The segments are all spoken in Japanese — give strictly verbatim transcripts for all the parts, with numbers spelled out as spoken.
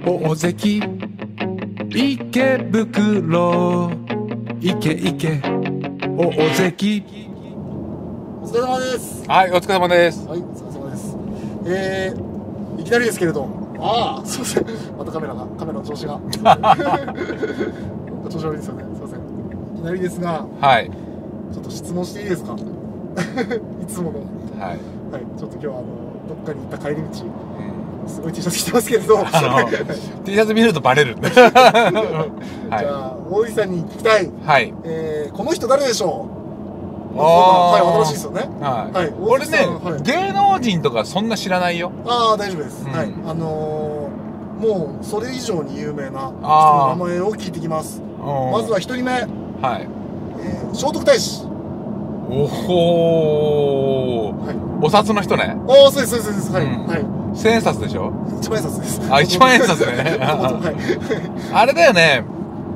大関池袋いけいけ大関。 お疲れ様です。 はい、お疲れ様です。 はい、お疲れ様です。えー、いきなりですけれど、ああ、すいません。またカメラが、カメラの調子が。調子悪いですよね。すいません。いきなりですが、 はい。 ちょっと質問していいですか。いつもの。 はい。 はい、ちょっと今日はあのどっかに行った帰り道、うん、すごい T シャツ着てますけれど、あの T シャツ見るとバレる。はい、じゃあ大井さんに聞きたい。 はい。 えー、この人誰でしょう。 あはい、新しいですよね。 はい。 はい、 俺ね、はい、芸能人とかそんな知らないよ。 ああ、大丈夫です。うん、はい、あのー、もうそれ以上に有名な人の名前を聞いてきます。まずは一人目。はい。えー、聖徳太子。 おほー、はい、お札の人ね。 ああ、そうですそうですそうです。はい、うん、はい。 千円札でしょ。 一万円札です。 あ、一万円札ね。あれだよね。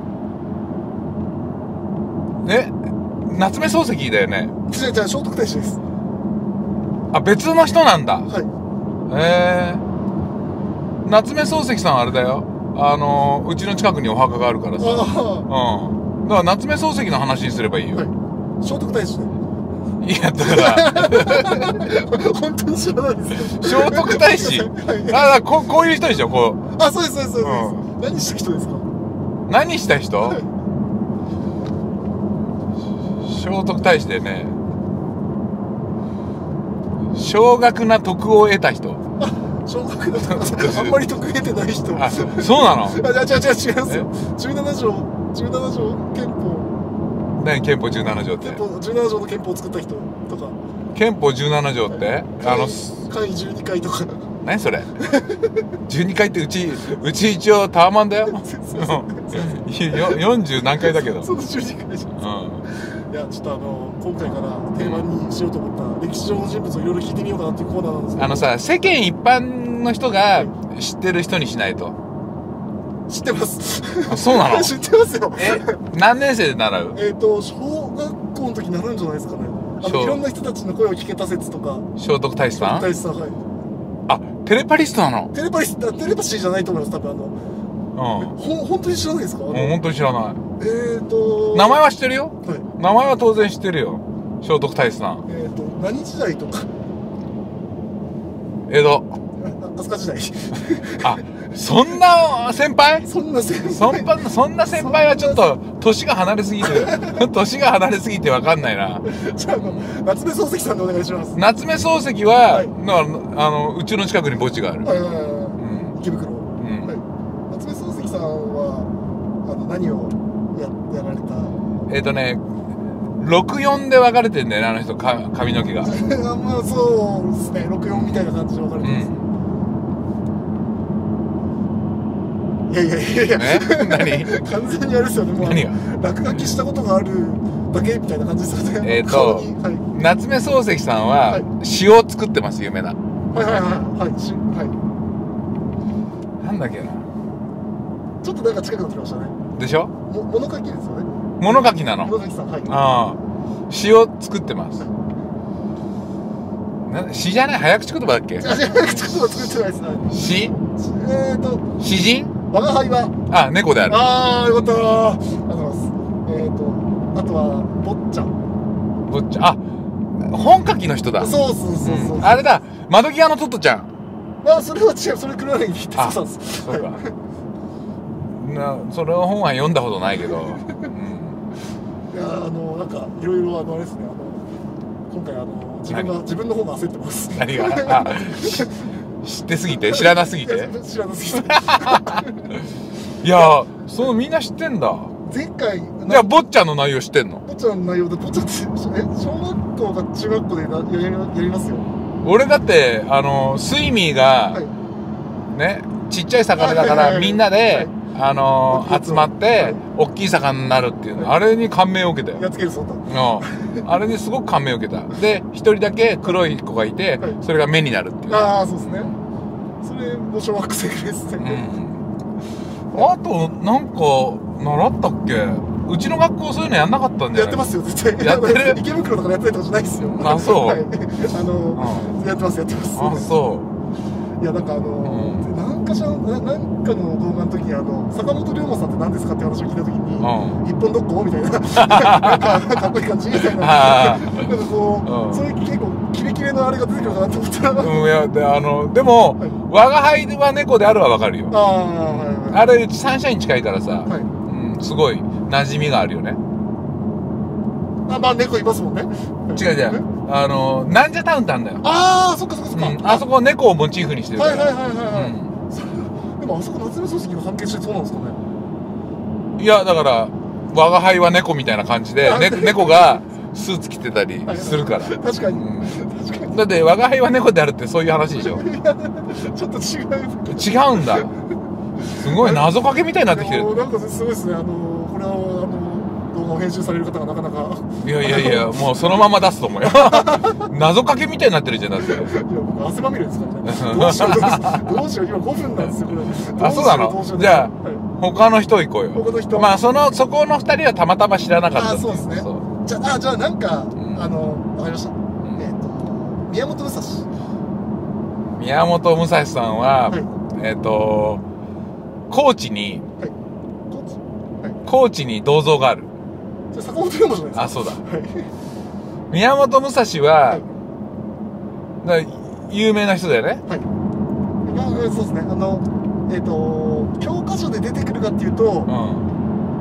え、夏目漱石だよね。 違う違う、聖徳太子です。 あ、別の人なんだ。 はい。 ええー、夏目漱石さんあれだよ。あのー、うちの近くにお墓があるからさ。うん。だから夏目漱石の話にすればいいよ。はい、 聖徳太子で。 いや、だから本当に知らないですよ。 聖徳太子。ああ、こう、こういう人でしょ、こう。あ、そうです、そうです、そうです。うん、何した人ですか。 何した人。はい、聖徳太子でね。少額な徳を得た人。 少額な徳。あんまり徳得てない人。 あ、そうなの。 あ、じゃあ、じゃあ、違いますよ。十七条、十七条憲法。 何憲法じゅうなな条って。 憲法じゅうなな条の憲法を作った人とか。 憲法じゅうなな条って、はい、あの会じゅうにかいとか。 何それ。じゅうにかいってうちうち一応タワマンだよ。よんじゅう何回だけど。 そのじゅうにかいじゃん。うん。いや、ちょっとあの今回から定番にしようと思った歴史上の人物をいろいろ聞いてみようかなっていうコーナーなんですけど。 あのさ、世間一般の人が知ってる人にしないと。 知ってます。 あ、そうなの。 知ってますよ。 え、何年生で習う？ えっと小学校の時習うんじゃないですかね。あのいろんな人たちの声を聞けた説とか。 聖徳太子さん。 聖徳太子さん、はい。 あ、テレパリストなの？ テレパリスト、テレパシーじゃないと思います。多分あの。うん。ほ本当に知らないですか？ うん、本当に知らない。 えっと。名前は知ってるよ。 はい。 名前は当然知ってるよ。聖徳太子さん。 えっと何時代とか。 江戸。 飛鳥時代。 あ、そんな先輩？ そんな先輩。 そんな、そんな先輩はちょっと年が離れすぎて年が離れすぎて分かんないな。 じゃあ、あの夏目漱石さんでお願いします。 夏目漱石は、はい、あのうちの近くに墓地がある。 はいはいはい、うん、池袋。うん、はい。夏目漱石さんはあの何をややられた？ えっとね。ろくよんで分かれてんだよね、あの人、か髪の毛が。 まあそうですね、ろくよんみたいな感じで分かれてます。うん、いやいやいやいや、 え何完全にあれですよね、もう何が落書きしたことがあるだけみたいな感じですよね。 えっと、はい、夏目漱石さんは、はい、詩を作ってます、有名な。 はいはいはいはい詩、はい。 なんだっけな。 ちょっとなんか近くなってきましたね。 でしょ？ も物書きですよね。 物書きなの。 物書きさん、はい。 ああ、詩を作ってます。な、詩じゃない、早口言葉だっけ？ 早口言葉作ってないですね。 詩？ えっと。 詩人？ 我が輩は。 あ、猫である。 ああ、よかったー。ありがとうございます。えっと、あとは坊ちゃん。 坊ちゃん、あ、本書きの人だ。 そうそうそうそう。 うん、あれだ、窓際のトットちゃん。 あ、それは違う、それ黒柳ってそうなんです。 そうか。な、それは本は読んだことないけど。 いや、あのなんかいろいろあのあれですね、あの今回あの自分が自分の方が焦ってます。 何が？あ、知ってすぎて、知らなすぎて。 知らなすぎて。 いや、そのみんな知ってんだ。 前回。 じゃあ坊ちゃんの内容知ってんの？ 坊ちゃんの内容で、坊ちゃんってえ小学校か中学校でやりやりますよ。 俺だってあのスイミーが、はい、ね、ちっちゃい魚だからみんなで。はい、あのー、集まって、はい、大きい魚になるっていうの、はい、あれに感銘を受けたよ。 やっつけるそうだ。 うん。あれにすごく感銘を受けた。で、一人だけ黒い子がいて、はい、それが目になるっていう。 ああ、そうですね。それも小学生ぐらいですね。 うん。あと、なんか、習ったっけ？うちの学校そういうのやんなかったんじゃない？ やってますよ、絶対。 やってる？ 池袋とかやってないとかじゃないですよ。 あ、そう。 はい、あの、うん、やってます、やってます。 あ、そう。 いや、なんかあの、うん、なんかしらななんかの動画の時にあの坂本龍馬さんって何ですかって話を聞いた時に、うん、一本どっこみたいななんかかっこいい感じみたいななんかこう、うん、そういう結構キレキレのあれが出てくるかなと思ったら、うん、いやであのでも、はい、我が輩は猫であるは分かるよ。あ、はいはい、あれうちサンシャイン近いからさ、はい、うん、すごい馴染みがあるよね。あ、まあ猫いますもんね。違う違う、あのなんじゃタウンってあるんだよ。ああ、そっかそっかそっか、うん、あそこ猫をモチーフにしてるから。はいはいはいはいはい、うん、でもあそこ夏目漱石が関係してそうなんですかね。いやだから我が輩は猫みたいな感じで、ね、猫がスーツ着てたりするから。確かに、うん、確かに。だって我が輩は猫であるってそういう話でしょ。いやちょっと違う違うんだ。すごい謎かけみたいになってきてる。なんかすごいですね。あのこれはあの動画を編集される方がなかなか。いやいやいや、もうそのまま出すと思うよ。謎かけみたいになってるじゃんだって。いや僕汗まみれですからね。どうしようどうしよう、今ごふんなんですよこれ。あ、そうなの。じゃあ他の人行こうよ。他の人。まあそのそこの二人はたまたま知らなかった。あ、そうですね。じゃあじゃあなんかあのわかりました。えっと宮本武蔵。宮本武蔵さんはえっと高知に高知に銅像がある。坂本龍馬じゃないですか。あ、そうだ。はい、宮本武蔵は、はい、有名な人だよね。はい。まあ、そうですね。あの、えっ、ー、と、教科書で出てくるかっていうと、うん、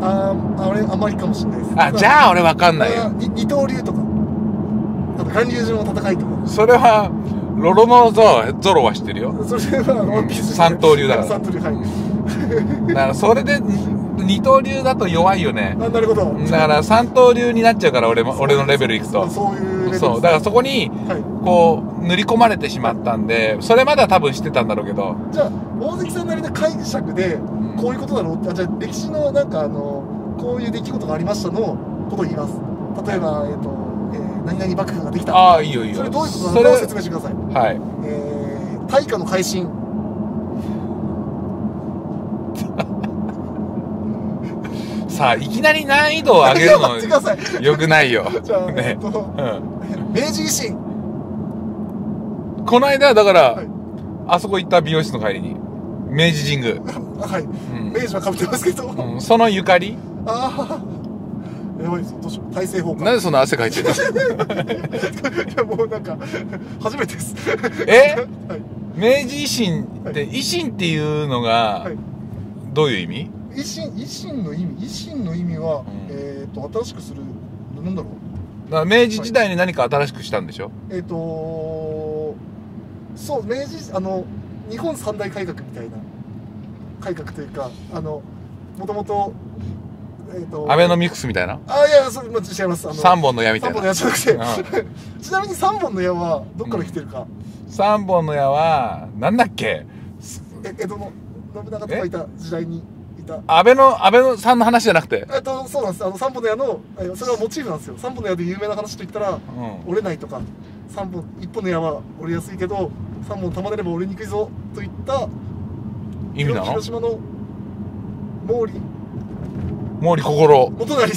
ああれ、あまりかもしれないです。あ、じゃあ俺わかんないよ。二刀流とか、あと巌流島の戦いとか。それは、ロロノゾロは知ってるよ。それは、ワンピース。三刀流だから。三刀流、はい。だから、それで、二刀流だと弱いよね。あ、なるほど。だから三刀流になっちゃうから俺も俺のレベルいくと。そういうレベル。そうだからそこにこう塗り込まれてしまったんで、それまでは多分知ってたんだろうけど。じゃあ大関さんなりの解釈でこういうことだろうって、じゃあ歴史のなんかあのこういう出来事がありましたのことを言います。例えばえっと、えー、何々幕府ができた。ああ、いいよいいよ。それどういうことなのかを説明してください。はい。えー、大化の改新。さあいきなり難易度を上げるのよくないよ。じゃあ、ね、えっと、うん、明治維新。この間だから、はい、あそこ行った美容室の帰りに明治神宮。はい、うん、明治はかぶってますけど、うん、そのゆかり。ああ、やばいです。どうしよう。大政奉還。なんでそんな汗かいてるの。いやもうなんか初めてです。え、はい、明治維新って、はい、維新っていうのが、はい、どういう意味？維新、維新の意味、維新の意味は、うん、えっ、ー、と、新しくする、なんだろう。だから明治時代に何か新しくしたんでしょ？はい、えっ、ー、と、そう、明治、あの、日本三大改革みたいな、改革というか、あの、もともと、えっ、ー、と、アベノミクスみたいな？あ、いや、それ、まあ、違います。あの、三本の矢みたいな。三本の矢じゃなくて、うん、ちなみに三本の矢は、どっから来てるか。うん、三本の矢は、なんだっけ？え、江戸の信長とかいた時代に。安倍の安倍のさんの話じゃなくて、えっとそうなんです。あの三本の矢のそれはモチーフなんですよ。三本の矢で有名な話といったら、うん、折れないとか、三本一本の矢は折れやすいけど三本束ねれば折れにくいぞといった意味なの？広島の毛利毛利心元就です。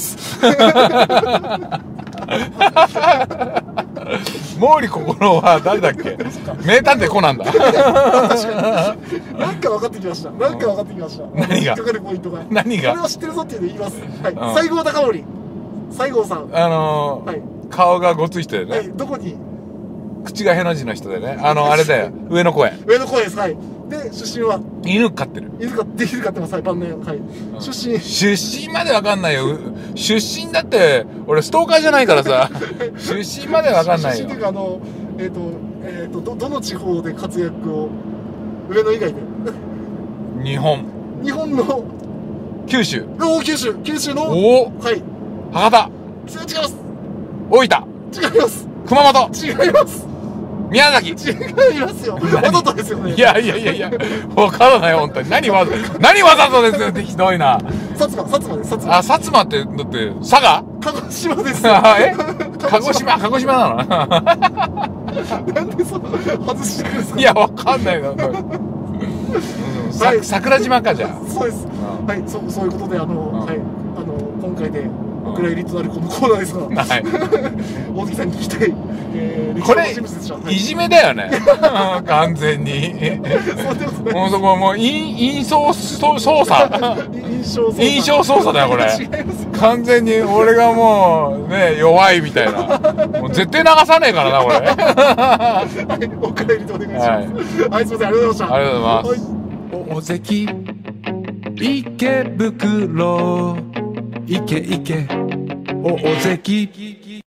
毛利心は誰だっけ？名探偵コナンだ。確かに。なんか分かってきました。なんか分かってきました。何が？引っかかるポイントが。何が？これは知ってるぞっていうの言います。はい。西郷隆盛。西郷さん。あのー、顔がごつい人でね。はい。どこに？口がへの字の人でね。あのあれだよ。上野公園。上野公園です。はい。で出身は犬飼ってる。犬飼って犬飼ってます。はい晩年。はい。出身出身までわかんないよ。出身だって俺ストーカーじゃないからさ。出身までわかんないよ。出身っていうかあのえっとえっとどどの地方で活躍を上野以外で。日本。日本の九州。おお九州九州のおおはい博多。違います。大分。違います。熊本。違います。宮崎。違いますよ。わざとですよね。いやいやいやいや、わからない本当に。何わざ、何わざとですよってひどいな。薩摩、薩摩です。薩摩。あ、薩摩ってだって佐賀？鹿児島です。え？鹿児島、鹿児島なの？なんでその外してくるんですか？いやわかんないな。桜島かじゃあ。そうです。はい、そうそういうことであのはいあの今回でお蔵入りとなるこのコーナーですが、 はい、 大関さんに聞きたい、えー、 これいじめだよね完全にもうそこもう印象操作印象操作だよこれ完全に俺がもうね弱いみたいなもう絶対流さねえからなこれはいお蔵入りでお願いします。はい、はい、すみません、ありがとうございました。 ありがとうございます。 大関池袋イケイケ大関